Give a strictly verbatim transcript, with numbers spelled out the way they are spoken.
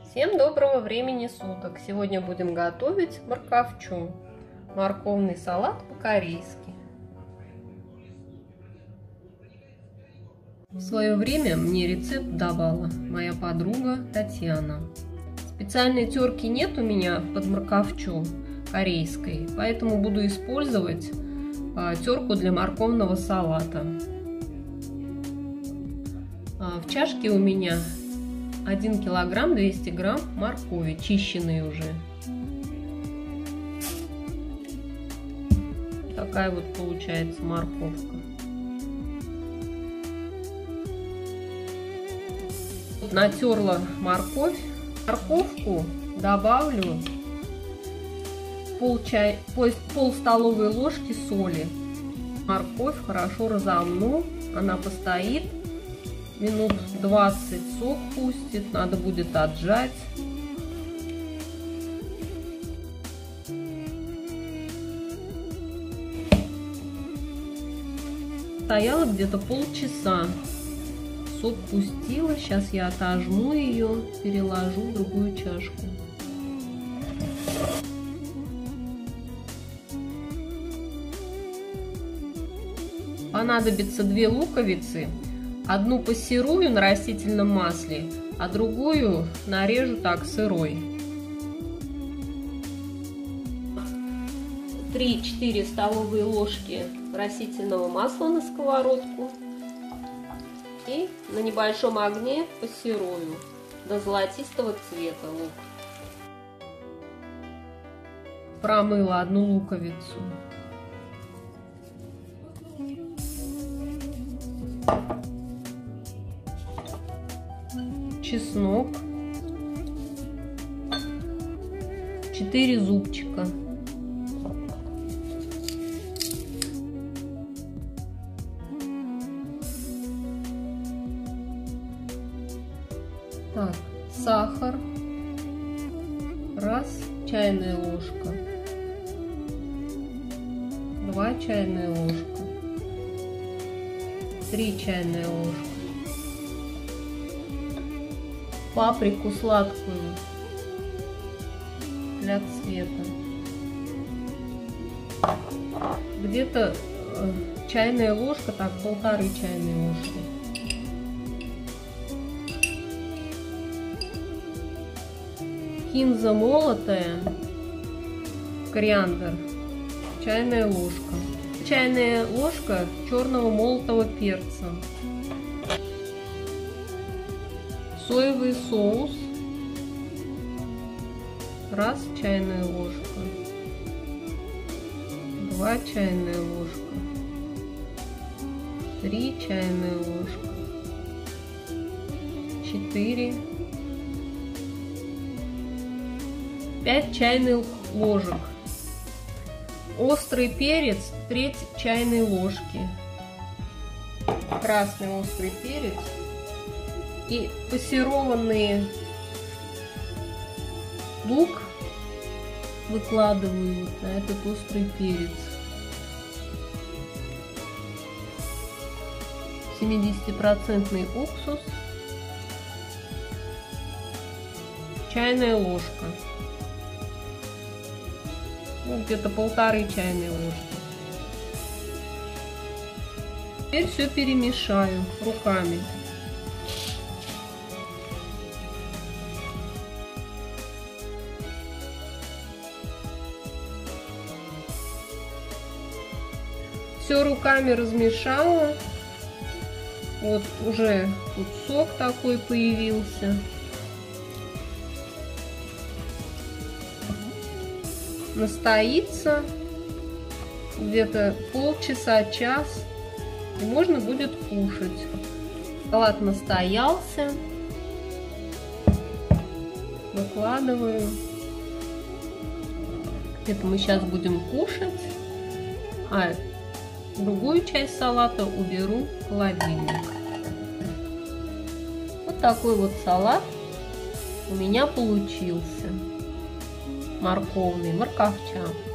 Всем доброго времени суток! Сегодня будем готовить морковчу. Морковный салат по-корейски. В свое время мне рецепт давала моя подруга Татьяна. Специальной терки нет у меня под морковчу корейской, поэтому буду использовать терку для морковного салата. В чашке у меня один килограмм двести грамм моркови, чищенные уже. Такая вот получается морковка. Натерла морковь. Морковку добавлю пол, чай, пол, пол столовой ложки соли. Морковь хорошо разомну, она постоит. Минут двадцать сок пустит, надо будет отжать. Стояла где-то полчаса. Сок пустила, сейчас я отожму ее, переложу в другую чашку. Понадобится две луковицы. Одну пассерую на растительном масле, а другую нарежу так сырой. три-четыре столовые ложки растительного масла на сковородку. И на небольшом огне пассерую до золотистого цвета лук. Промыла одну луковицу. Чеснок, четыре зубчика, так, сахар, раз чайная ложка, два чайная ложка, три чайная ложка. Паприку сладкую для цвета. Где-то э, чайная ложка, так, полторы чайные ложки. Кинза молотая, кориандр, чайная ложка. Чайная ложка черного молотого перца. Соевый соус, раз чайная ложка, два чайная ложка, три чайная ложка, четыре, пять чайных ложек. Острый перец треть чайной ложки, красный острый перец. И пассерованный лук выкладываю вот на этот острый перец. семидесятипроцентный уксус, чайная ложка, ну, где-то полторы чайные ложки. Теперь все перемешаю руками. Все руками размешала. Вот уже тут сок такой появился. Настоится где-то полчаса-час. И можно будет кушать. Салат настоялся. Выкладываю. Это мы сейчас будем кушать. А другую часть салата уберу в холодильник. Вот такой вот салат у меня получился. Морковный, морковча.